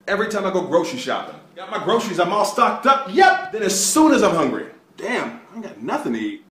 Every time I go grocery shopping, got my groceries, I'm all stocked up. Yep. Then as soon as I'm hungry, damn, I ain't got nothing to eat.